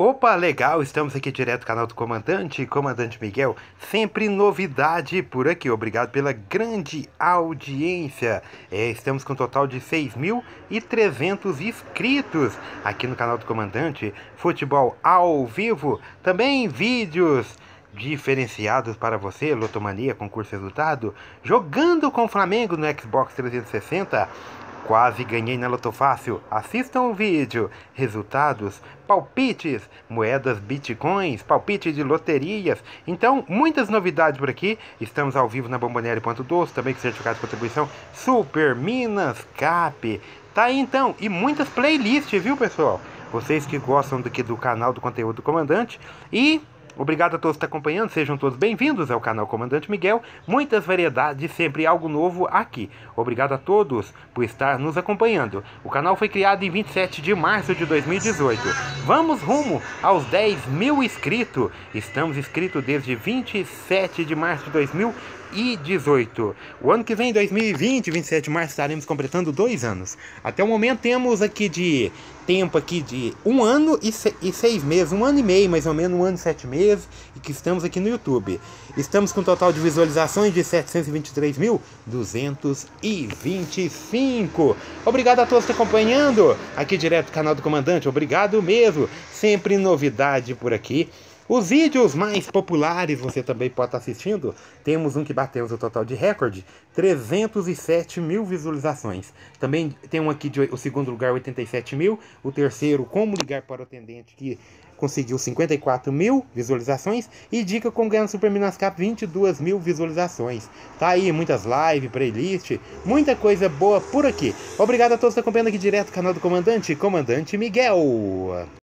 Opa, legal, estamos aqui direto do canal do Comandante Miguel, sempre novidade por aqui, obrigado pela grande audiência. Estamos com um total de 6.300 inscritos aqui no canal do Comandante, futebol ao vivo, também vídeos diferenciados para você, Lotomania, concurso resultado, jogando com o Flamengo no Xbox 360, quase ganhei na Loto Fácil. Assistam o vídeo. Resultados, palpites, moedas, bitcoins, palpite de loterias. Então, muitas novidades por aqui. Estamos ao vivo na Bomboniere.doce, também com certificado de contribuição Super Minas Cap. Tá aí então, e muitas playlists, viu, pessoal? Vocês que gostam do canal do conteúdo do Comandante. E obrigado a todos que estão acompanhando, sejam todos bem-vindos ao canal Comandante Miguel, muitas variedades, sempre algo novo aqui. Obrigado a todos por estar nos acompanhando. O canal foi criado em 27 de março de 2018. Vamos rumo aos 10 mil inscritos. Estamos inscritos desde 27 de março de 2018. O ano que vem, 2020, 27 de março, estaremos completando 2 anos. Até o momento temos aqui de tempo aqui de 1 ano e 6 meses, 1 ano e meio, mais ou menos, 1 ano e 7 meses, e que estamos aqui no YouTube. Estamos com um total de visualizações de 723.225. Obrigado a todos que estão acompanhando aqui direto do canal do Comandante. Obrigado mesmo. Sempre novidade por aqui. Os vídeos mais populares você também pode estar assistindo. Temos um que batemos o total de recorde, 307 mil visualizações. Também tem um aqui, o segundo lugar, 87 mil. O terceiro, como ligar para o atendente, que conseguiu 54 mil visualizações. E dica como ganhar no Super Minas Cap, 22 mil visualizações. Tá aí, muitas lives, playlist, muita coisa boa por aqui. Obrigado a todos que estão acompanhando aqui direto do canal do Comandante Miguel.